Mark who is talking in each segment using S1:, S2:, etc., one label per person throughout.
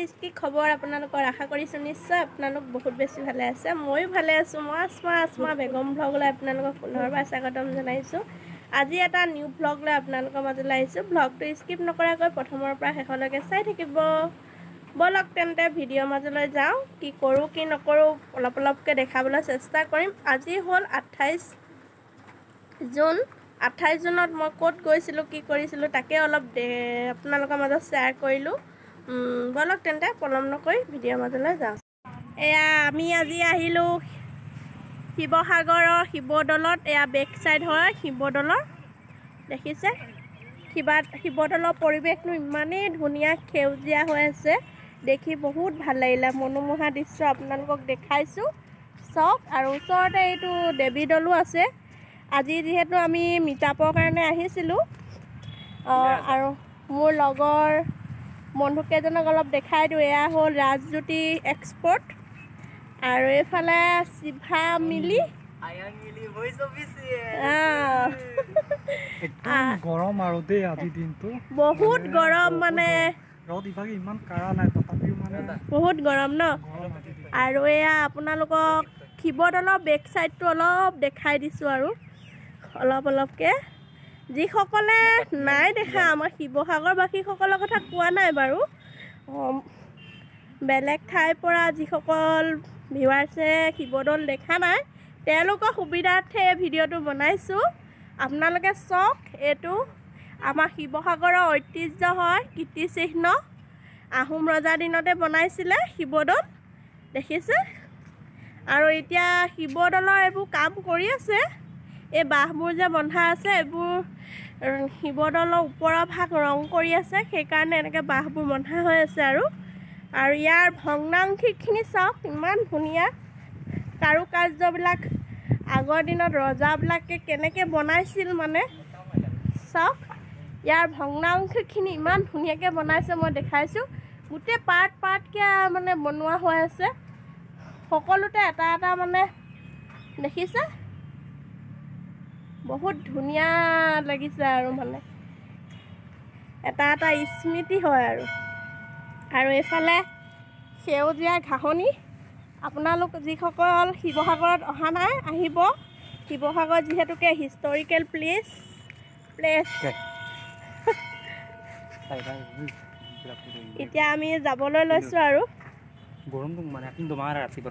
S1: guys কি খবৰ আপোনালোকৰ আশা কৰিছোঁ নিশ্চয় আপোনালোক বহুত বেছি ভালে আছে ময়ো ভালে আছোঁ মই আসমা বেগম ভ্লগলৈ আপোনালোকক পুনৰবাৰ স্বাগতম জনাইছোঁ আজি এটা নিউ ভ্লগ লৈ আপোনালোকৰ মাজলৈ আহিছোঁ ভ্লগটো স্কিপ নকৰাকৈ প্ৰথমৰ পৰা শেষলৈকে চাই থাকিব বলক তেন্তে ভিডিঅ' মাজলৈ যাওঁ কি কৰোঁ কি নকৰোঁ অলপকৈ দেখাবলৈ চেষ্টা কৰিম আজি হ'ল 28 জুন 28 জুনত মই ক'ত গৈছিলোঁ কি কৰিছিলোঁ তাকে অলপ আপোনালোকৰ মাজত শ্বেয়াৰ কৰিলোঁ বলক তেন্তে পলম নকৰি ভিডিঅ'ৰ মাজলৈ যাওঁ এয়া আমি আজি আহিলোঁ শিৱসাগৰৰ শিৱদৌলত এয়া বেক চাইড হয় শিৱদৌলৰ দেখিছে শিৱদৌলৰ পৰিৱেশটো ইমানেই ধুনীয়া সেউজীয়া হৈ আছে দেখি বহুত ভাল লাগিলে মনোমোহা দৃশ্য আপোনালোকক দেখাইছোঁ চাওক আৰু ওচৰতে এইটো দেৱীদৌলো আছে আজি যিহেতু আমি মিটআপৰ কাৰণে আহিছিলোঁ আৰু মোৰ লগৰ বন্ধুকেইজনক অলপ দেখাই দিওঁ এয়া হ'ল ৰাজজ্যোতি এক্সপৰ্ট আৰু এইফালে শিভা মিলি
S2: গৰম আৰু দেই আজি দিনটো
S1: বহুত গৰম মানে
S2: ৰ'দ ইভাগে ইমান কাৰা নাই তথাপিও মানে
S1: বহুত গৰম ন আৰু এয়া আপোনালোকক শিৱদৌলৰ বেক চাইডটো অলপ দেখাই দিছোঁ আৰু অলপকৈ যিসকলে নাই দেখা আমাৰ শিৱসাগৰবাসীসকলৰ কথা কোৱা নাই বাৰু বেলেগ ঠাইৰ পৰা যিসকল ভিউৱাৰ্ছে শিৱদৌল দেখা নাই তেওঁলোকৰ সুবিধাৰ্থে ভিডিঅ'টো বনাইছোঁ আপোনালোকে চাওক এইটো আমাৰ শিৱসাগৰৰ ঐতিহ্য হয় কীৰ্তিচিহ্ন আহোম ৰজাৰ দিনতে বনাইছিলে শিৱদৌল দেখিছে আৰু এতিয়া শিৱদৌলৰ এইবোৰ কাম কৰি আছে এই বাঁহবোৰ যে বন্ধা আছে এইবোৰ শিৱদৌলৰ ওপৰৰ ভাগ ৰং কৰি আছে সেইকাৰণে এনেকৈ বাঁহবোৰ বন্ধা হৈ আছে আৰু ইয়াৰ ভগ্নাংশখিনি চাওক ইমান ধুনীয়া কাৰুকাৰ্যবিলাক আগৰ দিনত ৰজাবিলাকে কেনেকৈ বনাইছিল মানে চাওক ইয়াৰ ভগ্নাংশখিনি ইমান ধুনীয়াকৈ বনাইছে মই দেখাইছোঁ গোটেই পাৰ্টকৈ মানে বনোৱা হৈ আছে সকলোতে এটা এটা মানে দেখিছে বহুত ধুনীয়া লাগিছে আৰু মানে এটা এটা স্মৃতি হয় আৰু এইফালে সেউজীয়া ঘাঁহনি আপোনালোক যিসকল শিৱসাগৰত অহা নাই আহিব শিৱসাগৰ যিহেতুকে হিষ্টৰিকেল প্লেচ এতিয়া আমি যাবলৈ লৈছোঁ আৰু
S2: গৰমটো মানে কিন্তু মাৰা ৰাতিপুৱা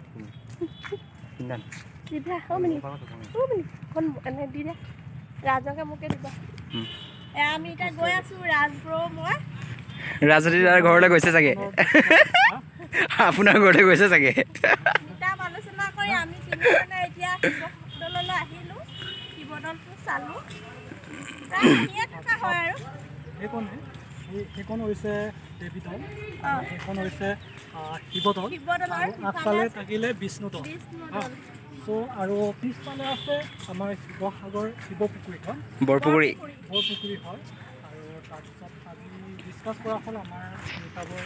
S1: ৰাজকে মোকে দিবা আমি এতিয়া গৈ আছোঁ ৰাজব্ৰ মই
S3: ৰাজজ্যোতি তাৰ ঘৰলৈ গৈছে চাগে আপোনাৰ ঘৰলৈ গৈছে চাগে
S1: কিতাপ আলোচনা কৰি আমি তিনিজনে এতিয়া শিৱদৌললৈ আহিলোঁ শিৱদৌলটো চালোঁ প্ৰায় শুনিয়ে থকা হয় আৰু
S2: সেইখন হৈছে দেৱীদৌল সেইখন হৈছে শিৱদৌল আগফালে থাকিলে বিষ্ণুদৌল আৰু পিছফালে আছে আমাৰ শিৱসাগৰ শিৱপুখুৰীখন বৰপুখুৰী হয় আৰু তাৰপিছত আজি ডিছকাছ কৰা হ'ল আমাৰ মিটাবৰ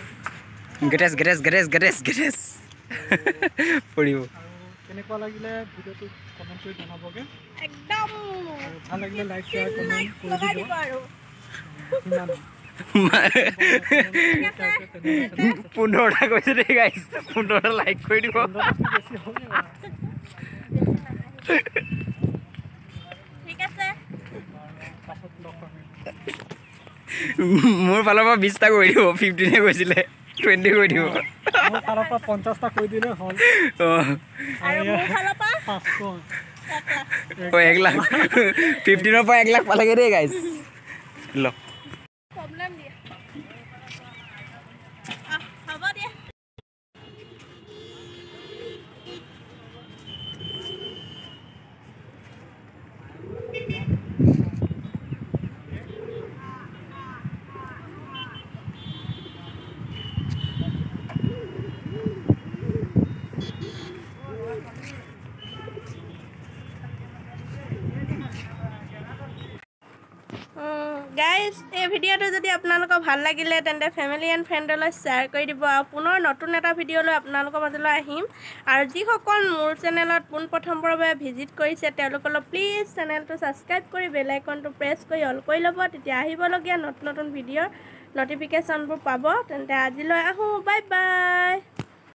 S3: গেটেছ পৰিব
S2: আৰু কেনেকুৱা লাগিলে ভিডিঅ'টো কমেণ্ট কৰি জনাবগৈ
S1: একদম
S2: আৰু ভাল লাগিলে লাইক শ্বেয়াৰ কমেণ্ট কৰি দিব আৰু
S3: 15টা কৈছে দেই গাইছ 15টা লাইক কৰি দিব
S1: ঠিক আছে
S3: মোৰ ফালৰ পৰা 20টা কৰি দিব 15হে কৈছিলে 20 কৰি দিব
S2: মোৰ ফালৰ পৰা 50টা কৰি দিলে হ'ল
S1: আৰু মোৰ ফালৰ পৰা
S2: 500
S3: 1 লাখ 15ৰ পৰা 1 লাখ পালেগে দেই গাইছ ল
S1: প্ৰব্লেম দিয়া হ'ব দিয়া গাইজ এই ভিডিঅ'টো যদি আপোনালোকৰ ভাল লাগিলে তেন্তে ফেমিলি এণ্ড ফ্ৰেণ্ডলৈ শ্বেয়াৰ কৰি দিব আৰু পুনৰ নতুন এটা ভিডিঅ' লৈ আপোনালোকৰ মাজলৈ আহিম আৰু যিসকল মোৰ চেনেলত পোনপ্ৰথমবাৰৰ বাবে ভিজিট কৰিছে তেওঁলোকলৈ প্লিজ চেনেলটো ছাবস্ক্ৰাইব কৰি বেল আইকনটো প্ৰেছ কৰি অল কৰি ল'ব তেতিয়া আহিবলগীয়া নতুন ভিডিঅ'ৰ নটিফিকেশ্যনবোৰ পাব তেন্তে আজিলৈ আহোঁ বাই বাই